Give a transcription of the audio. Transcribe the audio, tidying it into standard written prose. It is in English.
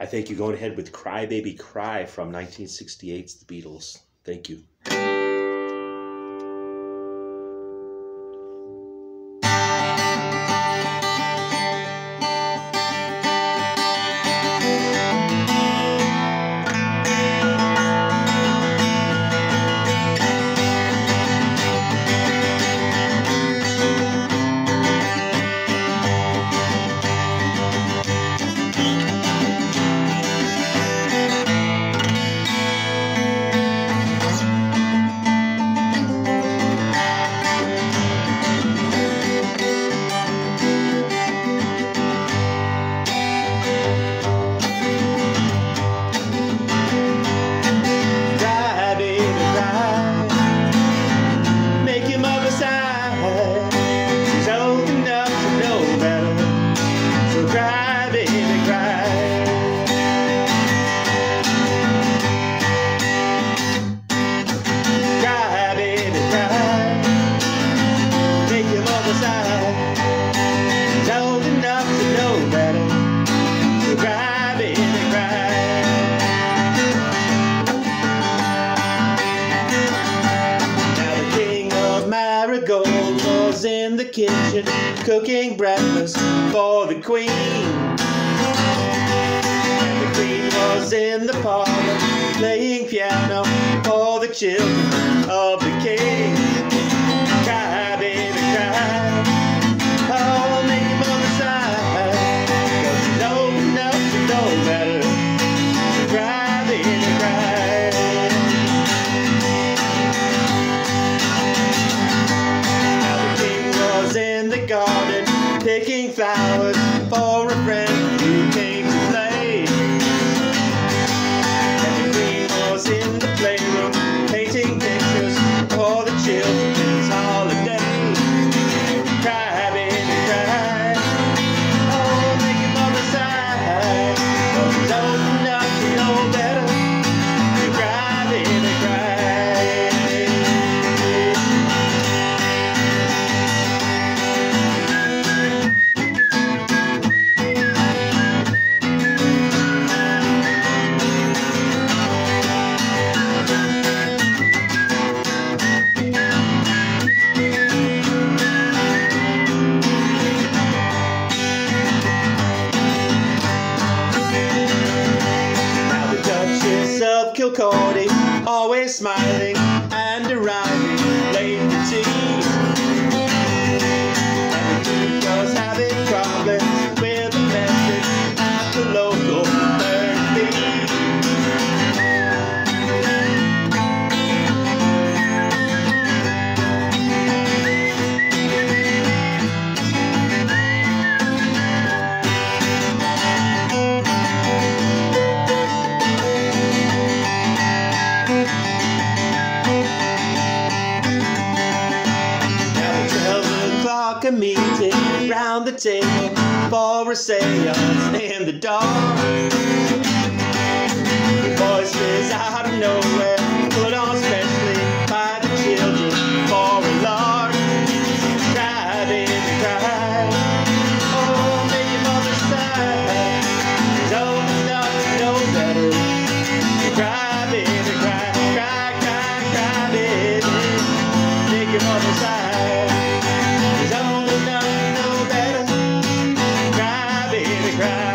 I think you're going ahead with Cry Baby Cry from 1968's The Beatles. Thank you. Was in the kitchen cooking breakfast for the Queen, and the Queen was in the parlor playing piano for the children of the King. Cry, baby, cry, oh, make your mother sigh, 'cause she's old enough to know better. So cry, baby, cry. In the garden picking flowers for a friend who came to play, and the Queen was in the playroom painting pictures for the children's holiday. Cry, baby, cry, oh, make your mother sigh, 'cause she's old enough to know better. So cry, baby, cry. Of Kilcordy, always smiling and arriving late for tea, and the Duke was having problems with a message at the local third fee. A meeting round the table for a seance in the dark. The voices out of nowhere put on specially by the children for a lark. Cry, baby, cry, oh, make your mother sigh, she's old enough to know better. Cry, baby, cry, cry, cry, cry, baby, make your mother sigh. Cry.